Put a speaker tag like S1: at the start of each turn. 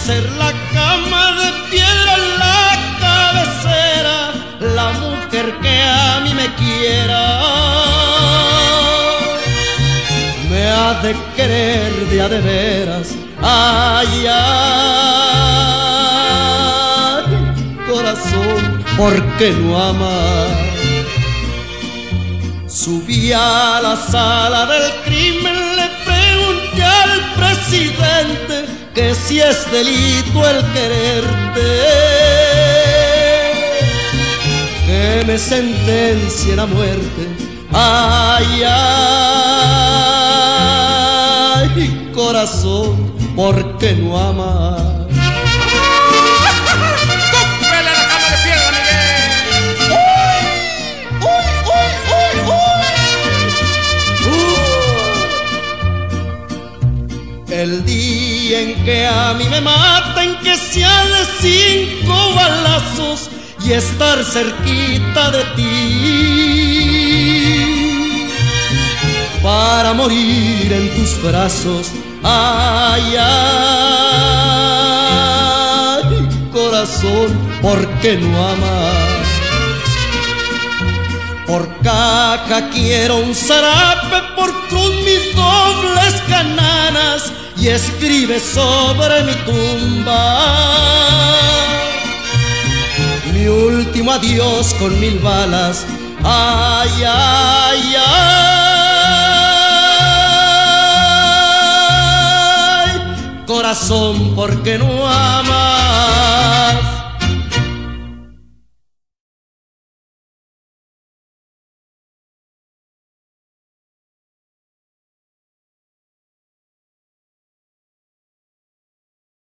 S1: ser la cama de piedra en la cabecera, la mujer que a mí me quiera. Me ha de querer de a de veras, ay, ay, corazón, ¿por qué no amas? Subí a la sala del crimen, le pregunté al presidente que si es delito el quererte, que me sentencien a muerte. Ay, ay, corazón, ¿por qué no amas? El día en que a mí me maten, que sea de 5 balazos y estar cerquita de ti, para morir en tus brazos. Ay, ay, corazón, ¿por qué no amas? Por caja quiero un zarape, por cruz mis dobles cananas, y escribe sobre mi tumba mi último adiós con 1000 balas. Ay, ay, ay, corazón, ¿por qué no amas?